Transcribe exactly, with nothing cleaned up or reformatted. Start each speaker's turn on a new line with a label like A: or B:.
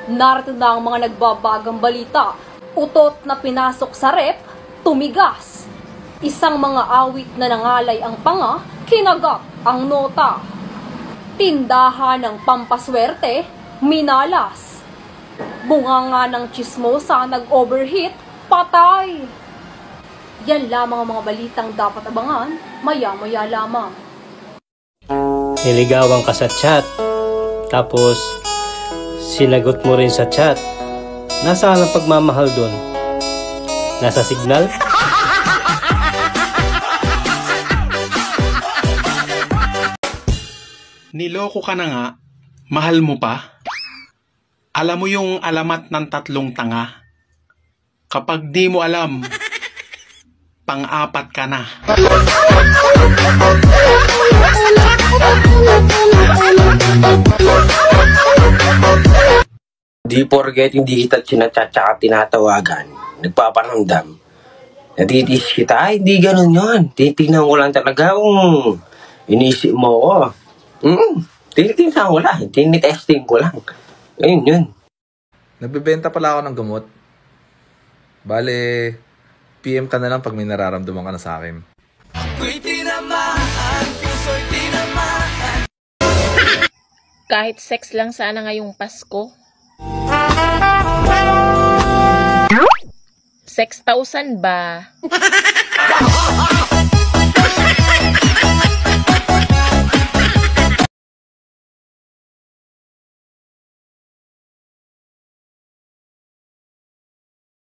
A: Narito na ang mga nagbabagang balita. Utot na pinasok sa rep, tumigas. Isang mga awit na nangalay ang panga, kinagat ang nota. Tindahan ng pampaswerte, minalas. Bunganga ng chismosa, nag-overheat, patay. Yan lamang ang mga balitang dapat abangan, maya-maya lamang.
B: Niligawan ka sa chat, tapos sinagot mo rin sa chat. Nasaan ang pagmamahal dun? Nasa signal?
C: Niloko ka na nga, mahal mo pa? Alam mo yung alamat ng tatlong tanga? Kapag di mo alam, pang-apat ka na.
D: Di porket hindi kita chinachat at tinatawagan, nagpaparamdam. Natitis kita, ay hindi ganun yun. Titignan ko lang talaga kung inisip mo ko. Mm, tinitingnan ko lang, tinitesting ko lang. Ayun yun.
E: Nagbebenta pala ako ng gamot. Bale, P M ka na lang pag may nararamdaman ka na sa akin.
F: Kahit sex lang sana ngayong Pasko. six thousand ba?